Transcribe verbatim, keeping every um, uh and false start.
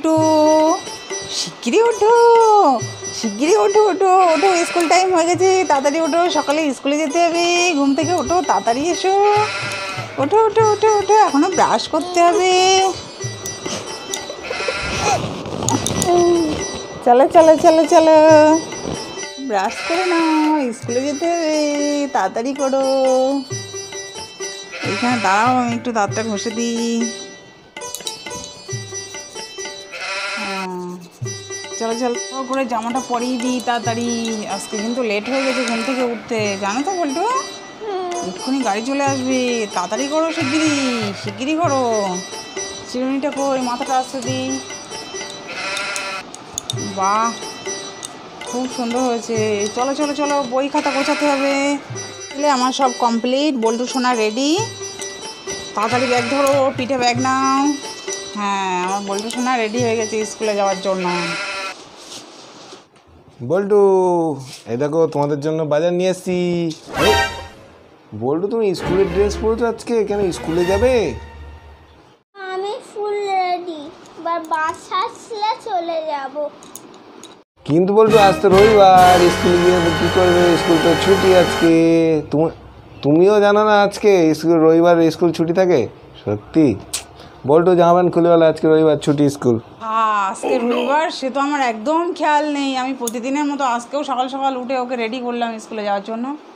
বল্টু, শিগগিরই ওঠো, শিগগিরই ওঠো, ওঠো ওঠো, স্কুল টাইম হয়ে গেছে, তাড়াতাড়ি ওঠো, সকালে স্কুলে যেতে হবে, ঘুম থেকে ওঠো, তাড়াতাড়ি এসো, ওঠো ওঠো ওঠো ওঠো, এখনো ব্রাশ করতে হবে। চলো চলো চলো চলো, ব্রাশ করে নাও, স্কুলে যেতে হবে, তাড়াতাড়ি করো। এখানে দাঁড়াও, আমি একটু দাঁতটা ঘষে দিই। চলো চলো করে জামাটা পরিয়ে দিই তাড়াতাড়ি, আজকে কিন্তু লেট হয়ে গেছে ঘুম থেকে উঠতে, জানো তো বল্টু? এক্ষুনি গাড়ি চলে আসবে, তাড়াতাড়ি করো, শিগগিরি শিগগিরি করো। চিরুনিটা কই, মাথাটা আসতে দিই। বাহ, খুব সুন্দর হয়েছে। চলো চলো চলো, বই খাতা গোছাতে হবে। তাহলে আমার সব কমপ্লিট, বল্টু সোনা রেডি। তাড়াতাড়ি ব্যাগ ধরো, পিঠে ব্যাগ নাও। হ্যাঁ, আমার বল্টু সোনা রেডি হয়ে গেছে স্কুলে যাওয়ার জন্য। বল্টু, এই দেখো তোমাদের জন্য বাজার নিয়ে এসছি। বল্টু, তুমি স্কুলের ড্রেস পরেছো আজকে, কেন স্কুলে যাবে? আমি ফুল রেডি, এবার বাসা আসলে চলে যাব। কিন্তু বল্টু, আজ তো রবিবার, স্কুলে গিয়ে কি করবে? স্কুল তো ছুটি আজকে। তুমি তুমিও জানো না আজকে স্কুল রবিবার স্কুল ছুটি থাকে? সত্যি বল্টু, জামা প্যান্ট খুলে বলে আজকে রবিবার ছুটি স্কুল। হ্যাঁ, আজকে রবিবার, সে তো আমার একদম খেয়াল নেই। আমি প্রতিদিনের মতো আজকেও সকাল সকাল উঠে ওকে রেডি করলাম স্কুলে যাওয়ার জন্য।